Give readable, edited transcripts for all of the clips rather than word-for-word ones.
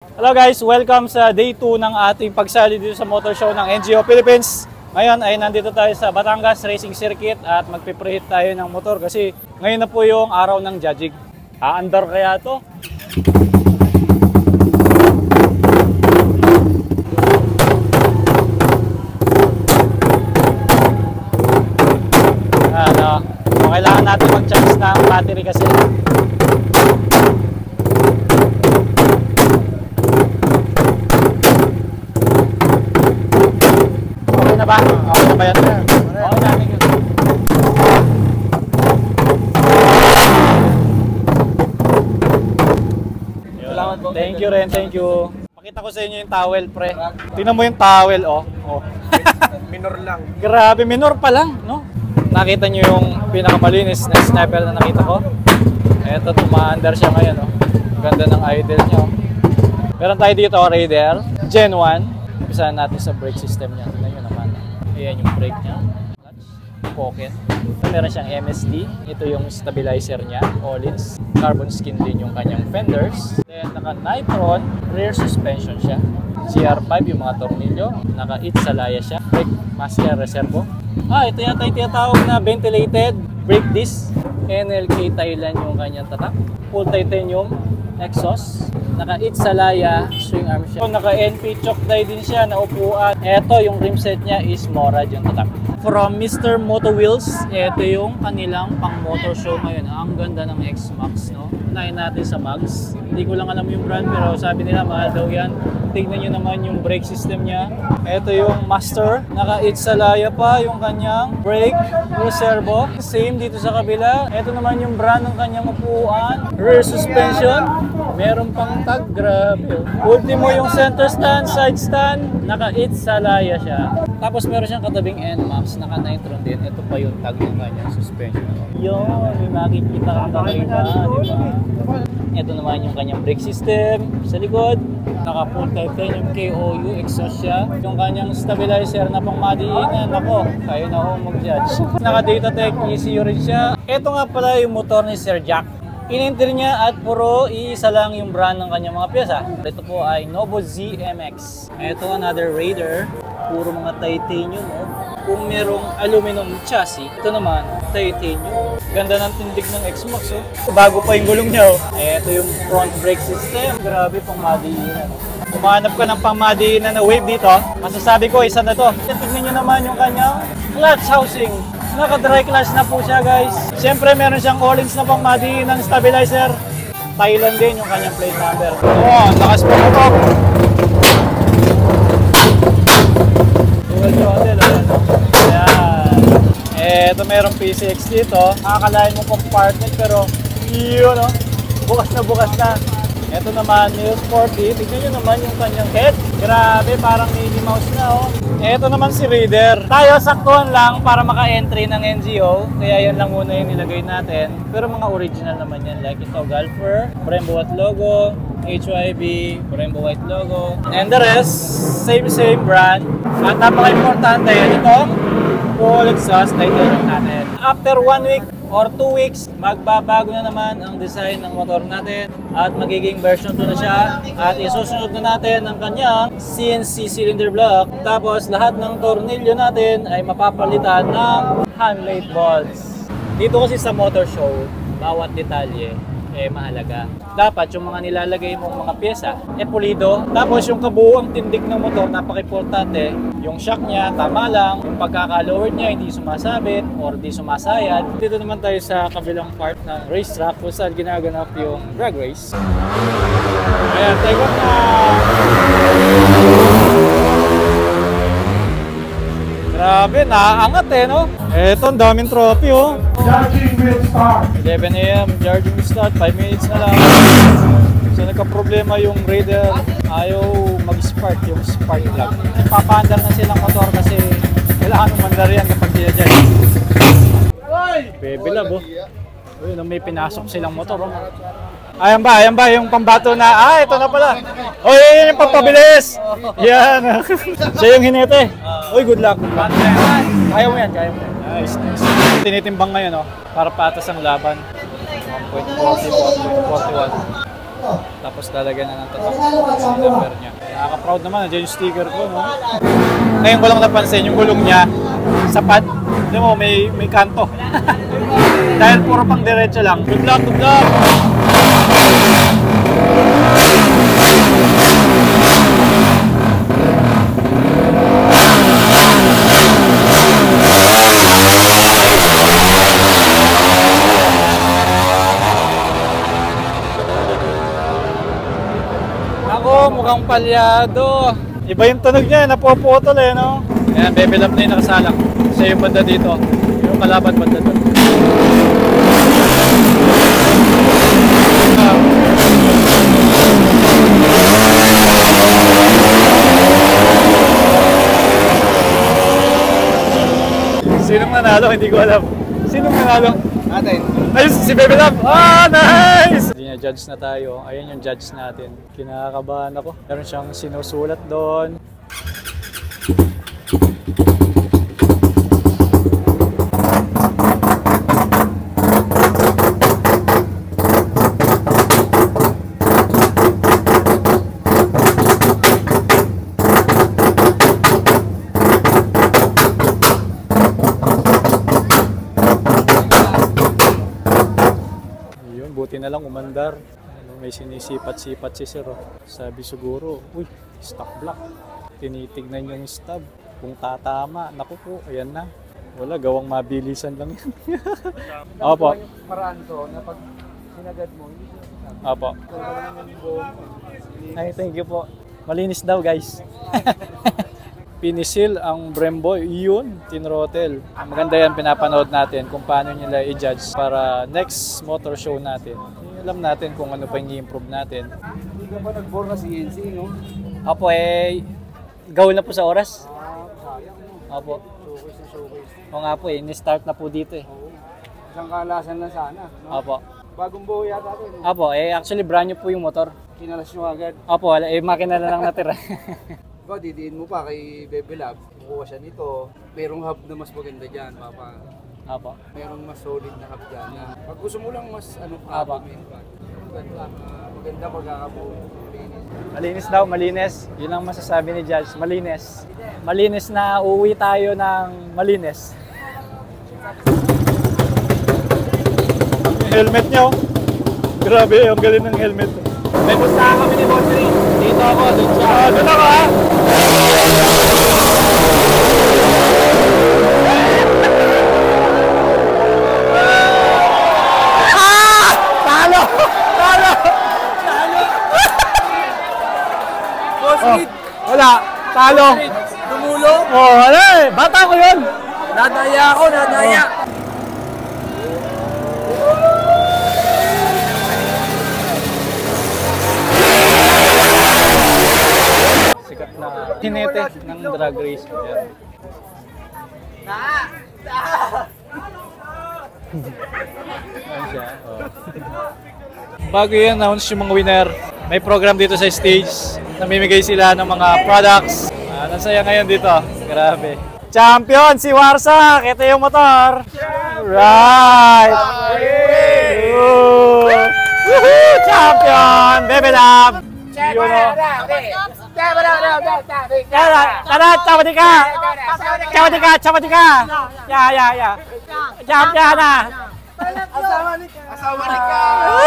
Hello guys, welcome sa day 2 ng ating pagsali dito sa motor show ng NGO Philippines. Ngayon ay nandito tayo sa Batangas Racing Circuit at magpipreheat tayo ng motor kasi ngayon na po yung araw ng judging. Aandar kaya to? So kailangan natin mag-charge ng battery kasi. Okay na ba? Okay na ba yan? Okay na. Thank you rin, thank you. Pakita ko sa inyo yung towel, pre. Tingnan mo yung towel, oh. Minor lang. Grabe, minor pa lang, no? Nakita nyo yung pinakamalinis na sniper na nakita ko. Eto, tumaandar siya ngayon, oh. Ganda ng idle nyo. Meron tayo dito, Raider, Gen 1. Umpisahan natin sa brake system niya. Tignan nyo naman. Ayan yung brake niya. Clutch, pocket. Meron siyang MSD. Ito yung stabilizer niya, Collins. Carbon skin din yung kanyang fenders. Then, naka-nitron, rear suspension siya. CR5 yung mga tornilyo. Naka-Itsalaya siya. Brake master reservo. Ito yata yung tinatawag na ventilated brake disc. NLK Thailand yung kanyang tatak. Full titanium exhaust. Naka-Itsalaya swing arm siya. Naka-NP choke tie din siya na upuan. Ito yung rim set niya is Morad yung tatak. From Mr. Moto Wheels, ito yung kanilang pang motor show ngayon. Ang ganda ng X-Max, no? Unahin natin sa Max. Hindi ko lang alam yung brand pero sabi nila mahal daw yan. Tignan nyo naman yung brake system niya. Ito yung Master. Naka-Itsalaya pa yung kanyang brake reservo. Same dito sa kabila. Ito naman yung brand ng kanyang upuan. Rear suspension. Meron pang tag. Grabe. Ultimo yung center stand, side stand. Naka-Itsalaya siya. Tapos meron siyang katabing NMAX. Naka-nitron din. Ito pa yung tag ng kanyang suspension. Yun. May makikita kang kakaiba. Diba? Ito naman yung kanyang brake system sa likod. Naka-full titanium KOU exhaust siya. Yung kanyang stabilizer na pang madiinan. Ako, kayo na ho mag-judge. Naka-Datatec ECU rin siya. Ito nga pala yung motor ni Sir Jack. In-enter niya at puro iisa lang yung brand ng kanyang mga pyesa. Ito po ay Novo ZMX. Ito another Raider. Puro mga titanium. Kung merong aluminum chassis, ito naman titanium. Ganda ng tindig ng X-Max. Bago pa yung gulong niya. Ito yung front brake system. Grabe pang madiinan. Kung mahanap ka ng pang-madiinan na wave dito, masasabi ko isa na to. Tignan nyo naman yung kanyang clutch housing. Naka-dry clutch na po siya, guys. Siyempre meron siyang Collins na pang-madiinan stabilizer. Thailand din yung kanyang plate number. Lakas po ito. Dual throttle. Ayan. Ito merong PCX dito. Akalain mo compartment pero yun, no? Bukas na. Ito naman yung Sporty. Tignan nyo naman yung kanyang head. Grabe, parang Mickey Mouse na, oh. Ito naman si Raider. Tayo saktuhan lang para maka-entry ng NGO. Kaya yan lang muna yung nilagay natin. Pero mga original naman yan. Like ito, Golfer, Brembo White logo, HYB, Brembo White logo. And the rest, same brand. At napaka-importante, ito, full exhaust titanium natin. After 1 week or 2 weeks, magbabago na naman ang design ng motor natin at magiging version 2 na siya at isusunod na natin ang kanyang CNC cylinder block. Tapos lahat ng tornilyo natin ay mapapalitan ng handmade bolts. Dito kasi sa motor show, bawat detalye mahalaga. Dapat yung mga nilalagay mong mga pyesa pulido. Tapos yung kabuuang tindig ng motor, napaka-importante. Yung shock niya, tama lang. Yung pagkaka-lowered niya, hindi sumasabit or hindi sumasayad. Dito naman tayo sa kabilang part ng racetrack kung saan ginaganap yung drag race. Ayan, take off na! Grabe, naaangat no? Eto, ang daming trophy, oh. Charging will start. 11 AM, charging will start. 5 minutes na lang. So, nagka-problema yung Raider. Ayaw mag-spark yung spark plug. Papaandar na silang motor kasi kailangan umandar yan kapag dinadyan. Baby love, oh. Uy, may pinasok silang motor, oh. Ayan ba yung pambato na, ito na pala. Oh, yun yung pampabilis. Yan. Siya yung hinete. Uy, good luck. Kaya mo yan. Nice. Tinitimbang ngayon, para patas ang laban. 1.40, 1.41. Tapos lalagyan na ng tatak yung number niya. Nakaka-proud naman, nandiyan yung sticker ko, no? Ngayon ko lang napansin, yung gulong niya, sapat. Alam mo, may kanto. Dahil puro pang diretso lang. Good luck, good luck! Mukhang palyado. Iba yung tunog niya, napopotol eh, no? Ayan, level up na yung nakasalak. Siya yung banda dito. Yung kalaban banda doon. Sinong nanalo? Hindi ko alam. Sinong nanalo? Natin. Ayun, si Bebe Love! Ah, nice! Judge na tayo. Ayan yung judge natin. Kinakabahan ako. Meron siyang sinusulat doon. Buti na lang umandar. May sinisipat-sipat si sir. Sabi siguro, uy, stock block. Tinitignan yung stub. Kung tatama, naku po, ayan na. Wala, gawang mabilisan lang yan. Opo. Paraan to na pag sinagad mo, hindi siya. Opo. Ay, thank you po. Malinis daw, guys. Pinisil ang Brembo, yun, tinrotel. Maganda yan, pinapanood natin kung paano nila i-judge para next motor show natin. Alam natin kung ano pa yung i-improve natin. Hindi ka pa nag-bore na CNC, no? Apo, gawin na po sa oras. Sayang, no? Apo. Showcase na showcase. O nga po ni-start na po dito eh. Oo. Isang kalasan na sana, no? Apo. Bagong buo yata ito, no? Apo, actually brand new po yung motor. Kinalas nyo agad. Apo, makina na lang natira. Ba, didiin mo pa kay Bebe Lab, kukuha siya nito. Merong hub na mas maganda dyan, Papa. Apo. Merong mas solid na hub dyan. Pag gusto mo lang mas Apo. Maganda pagkakabuo. Malinis daw, malinis. Yun ang masasabi ni Judge, malinis. Malinis na uwi tayo ng malinis. Helmet nyo. Grabe, ang galing ng helmet. May pustahan kami ni Bossy. Dito ako, doon siya. Doon ako ha. Talo! Talo! Talo! Bossy! Wala, talo. Tumulong! Oh, wala eh. Bata ko yun. Nadaya ako, nadaya! Sikat na kinete ng drag race. Yan. Ayan siya. Oh. Bago i-announce yung mga winner, may program dito sa stage. Namimigay sila ng mga products. Nasaya ngayon dito. Grabe. Champion si Warsak! Ito yung motor! Right! Woohoo! Champion! Bebe Lab! Tara! Chamadika! Chamadika! Chamadika! Ya! Champion na! Asawa ni Ka! Asawa ni Ka!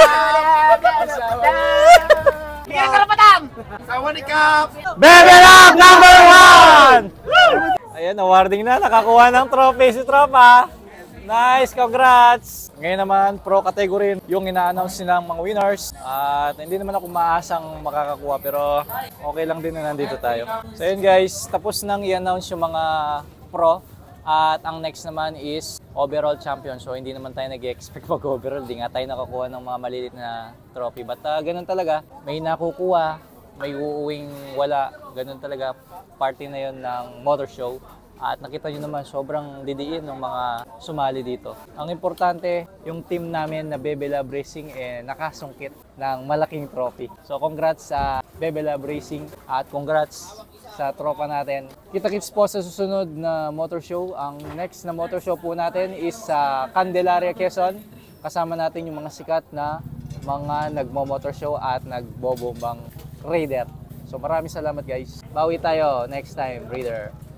Kaya karapatan! Asawa ni Ka! Bebe Lab number 1! Ayan, awarding na. Nakakuha ng trophy si Tropa. Nice, congrats! Ngayon naman, pro category yung ina-announce nilang mga winners. At hindi naman ako maasang makakakuha pero okay lang din na nandito tayo. So yun guys, tapos nang i-announce yung mga pro. At ang next naman is overall champion. So hindi naman tayo nag-expect mag-overall. Di nga tayo nakakuha ng mga malilit na trophy. But ganun talaga, may nakukuha, may uuwing wala. Ganun talaga, party na yun ng motor show. At nakita nyo naman, sobrang didiin ng mga sumali dito. Ang importante, yung team namin na Bebe Lab Racing nakasungkit ng malaking trophy. So congrats sa Bebe Lab Racing at congrats sa tropa natin. Kita-kits po sa susunod na motor show. Ang next na motor show po natin is sa Candelaria, Quezon. Kasama natin yung mga sikat na mga nagmo-motor show at nagbobombang raider. So maraming salamat guys. Bawi tayo next time, Raider.